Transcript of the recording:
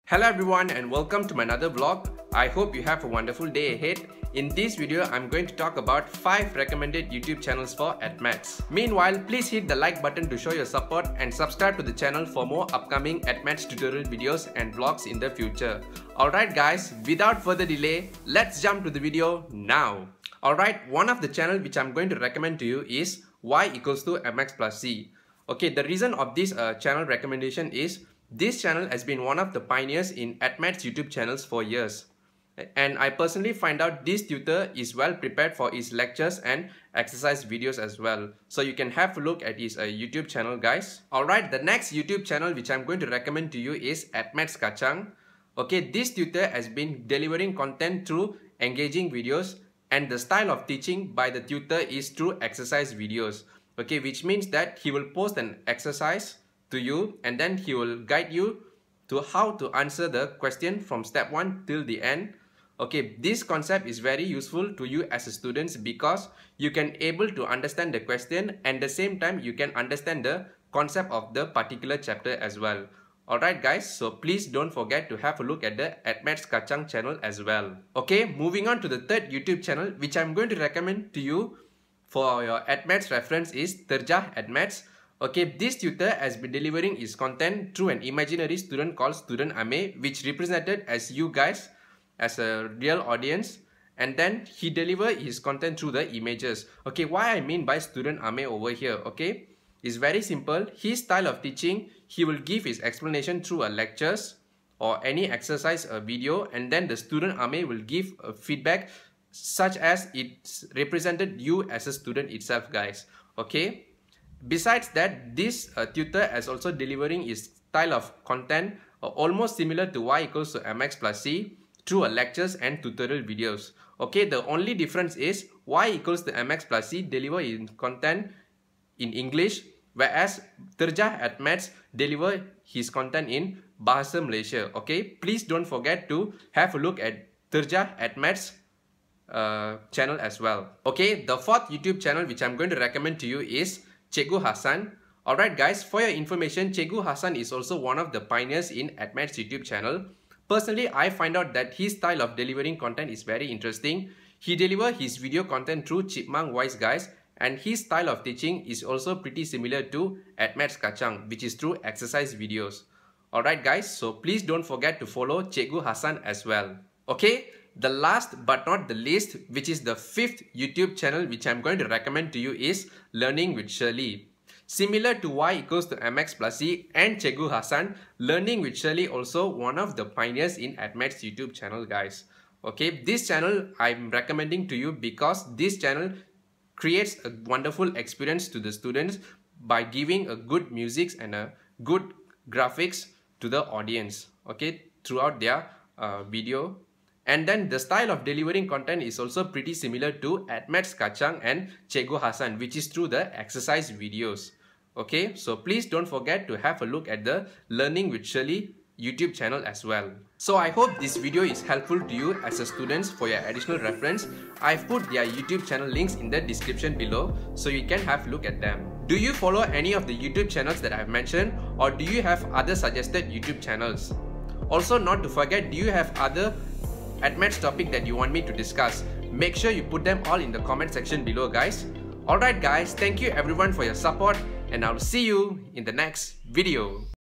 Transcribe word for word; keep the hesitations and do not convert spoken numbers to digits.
Hello everyone and welcome to my another vlog. I hope you have a wonderful day ahead. In this video, I'm going to talk about five recommended YouTube channels for AdMaths. Meanwhile, please hit the like button to show your support and subscribe to the channel for more upcoming AdMaths tutorial videos and vlogs in the future. Alright guys, without further delay, let's jump to the video now. Alright, one of the channel which I'm going to recommend to you is y equals to mx plus c. Okay, the reason of this uh, channel recommendation is this channel has been one of the pioneers in AdMaths YouTube channels for years. And I personally find out this tutor is well prepared for his lectures and exercise videos as well. So you can have a look at his uh, YouTube channel guys. Alright, the next YouTube channel which I'm going to recommend to you is mx+c. Okay, this tutor has been delivering content through engaging videos, and the style of teaching by the tutor is through exercise videos. Okay, which means that he will post an exercise to you and then he will guide you to how to answer the question from step one till the end. Okay, this concept is very useful to you as a student because you can able to understand the question and at the same time you can understand the concept of the particular chapter as well. Alright guys, so please don't forget to have a look at the mx+c channel as well. Okay, moving on to the third YouTube channel which I'm going to recommend to you for your AdMaths reference is Terjah AdMaths. Okay, this tutor has been delivering his content through an imaginary student called Student Ame, which represented as you guys as a real audience, and then he delivered his content through the images. Okay, why I mean by Student Ame over here, okay, is very simple. His style of teaching, he will give his explanation through a lectures or any exercise a video, and then the Student Ame will give a feedback such as it's represented you as a student itself guys. Okay. Besides that, this uh, tutor is also delivering his style of content uh, almost similar to y equals to mx plus c through uh, lectures and tutorial videos. Okay, the only difference is y equals to mx plus c deliver in content in English, whereas Terjah AdMaths deliver his content in Bahasa Malaysia. Okay, please don't forget to have a look at Terjah AdMaths uh, channel as well. Okay, the fourth YouTube channel which I'm going to recommend to you is Cikgu Hassan. Alright guys, for your information, Cikgu Hassan is also one of the pioneers in AdMaths YouTube channel. Personally, I find out that his style of delivering content is very interesting. He delivers his video content through chipmunk voice guys, and his style of teaching is also pretty similar to AdMaths+c, which is through exercise videos. Alright guys, so please don't forget to follow Cikgu Hassan as well. Okay, the last but not the least, which is the fifth YouTube channel which I'm going to recommend to you is Learning with Shirley. Similar to y equals to mx plus c and Cikgu Hassan, Learning with Shirley also one of the pioneers in AdMaths YouTube channel guys. Okay, this channel I'm recommending to you because this channel creates a wonderful experience to the students by giving a good music and a good graphics to the audience, okay, throughout their uh, video. And then the style of delivering content is also pretty similar to AdMaths+c and Cikgu Hassan, which is through the exercise videos. Okay, so please don't forget to have a look at the Learning with Shirley YouTube channel as well. So I hope this video is helpful to you as a student. For your additional reference, I've put their YouTube channel links in the description below so you can have a look at them. Do you follow any of the YouTube channels that I've mentioned, or do you have other suggested YouTube channels? Also, not to forget, do you have other AdMaths topic that you want me to discuss? Make sure you put them all in the comment section below guys. Alright guys, thank you everyone for your support and I'll see you in the next video.